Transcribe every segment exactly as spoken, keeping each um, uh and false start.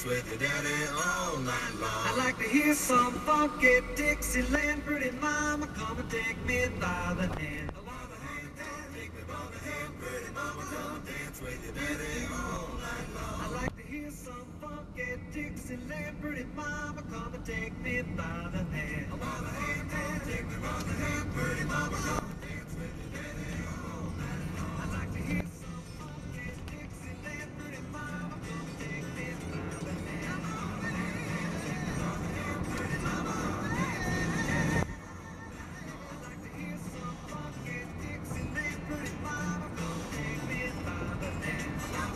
dance with your daddy all night long. I like to hear some funky Dixieland. Pretty mama, come and take me by the hand. By the hand, take me by the hand. Pretty mama, come and dance with your daddy all night long. I like to hear some funky Dixieland. Pretty mama, come and take me by the hand. By the hand, take me by the hand. Pretty mama, come and dance with your daddy all night long. I like to hear some funky Dixieland. Pretty mama, come and take me by the hand. Pretty mama, I like to hear some funky Dixieland. Pretty mama, come and take me by the hand.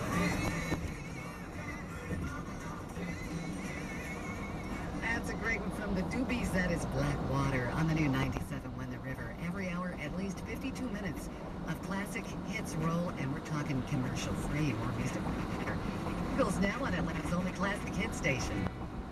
That's a great one from the Doobies. That is Blackwater on the new ninety-seven When the River. Every hour, at least fifty-two minutes of classic hits roll, and we're talking commercial-free or music. Eagles now on Atlanta's only classic hit station.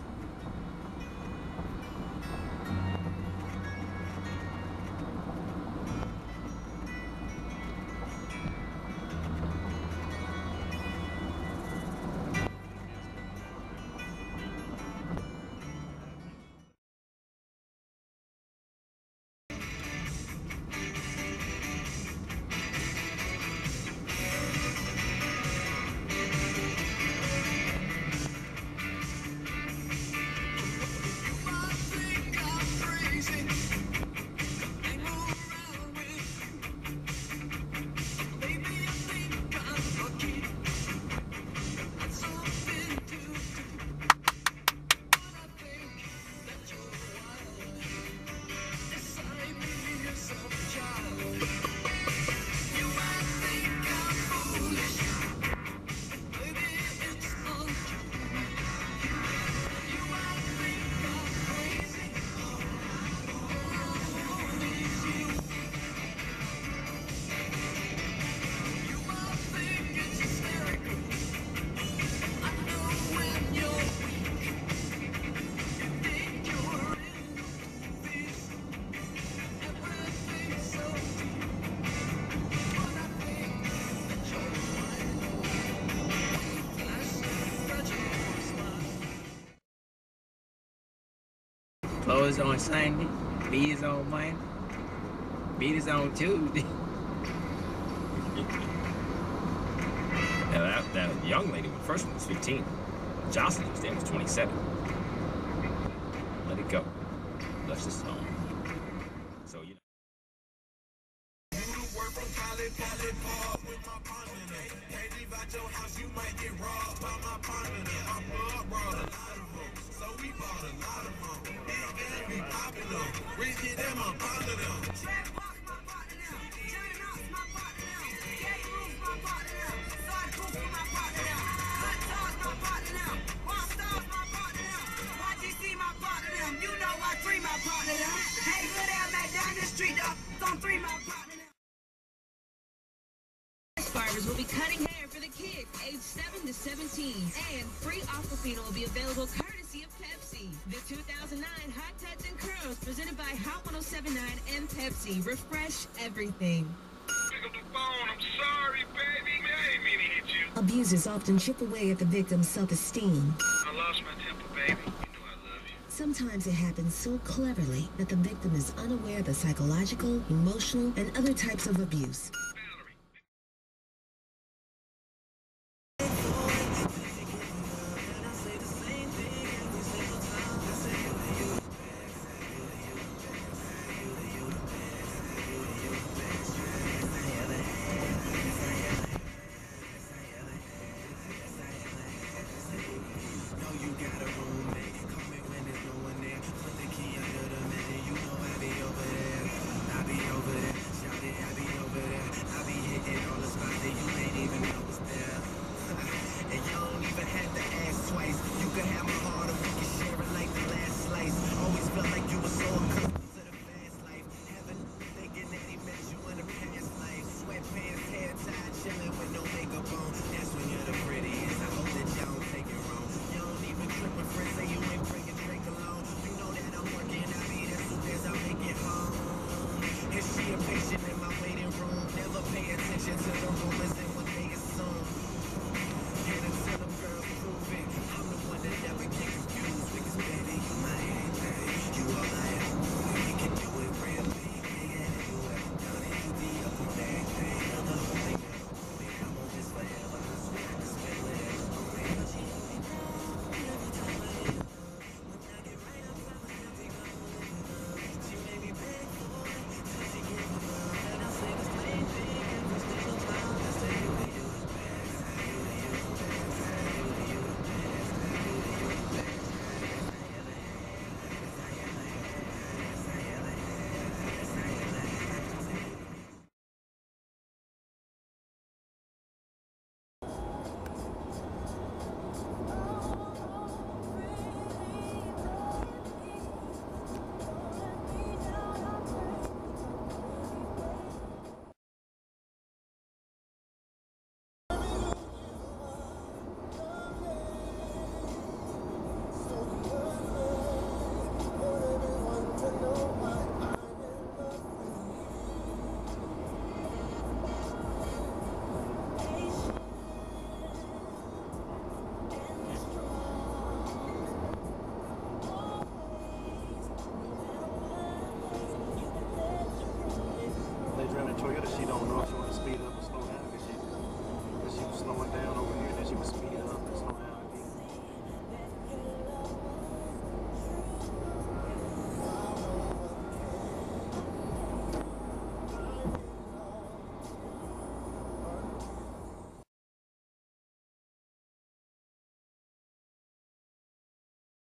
Clothes on Sunday, beat is on Monday, beat is on Tuesday. Now that, that young lady, the first one was fifteen. Jocelyn was there, was twenty-seven. Let it go. That's the song. So, you know. work from Cali, Cali Park with my partner there. Can't leave out your house, you might get robbed by my partner there. My blood brought a lot of them, so we bought a lot of them. Big gang, we poppin' them. Rich kid, them, my partner them. Trap box, my partner them. Jerry Knox, my partner them. Gay Roof, my partner them. Side Goofy, my partner them. Hot Dogs, my partner them. Rock Stars, my partner them. Y G C, my partner them. You know I three, my partner them. Hey, good out back down the street, dog. On three, my partner them. Barbers will be cutting hair for the kids aged seven to seventeen, and free Aquafina will be available courtesy of Pepsi. The two thousand nine Hot Touch and Curls presented by Hot one oh seven point nine and Pepsi. Refresh everything. Pick up the phone, I'm sorry, baby. Man, I ain't mean to hit you. Abusers often chip away at the victim's self-esteem. I lost my temper, baby. You know I love you. Sometimes it happens so cleverly that the victim is unaware of the psychological, emotional, and other types of abuse.